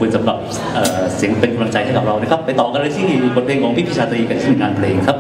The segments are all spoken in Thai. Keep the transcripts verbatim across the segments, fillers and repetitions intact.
คุณสำหรับเสียงเป็นกำลังใจให้กับเรานะครับไปต่อกันเลยที่บทเพลงของพี่พิชาตรีกันที่งานเพลงครับ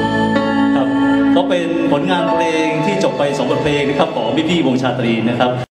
ก็เป็นผลงานเพลงที่จบไปสองบทเพลงนะครับของพี่ๆวงชาตรีนะครับ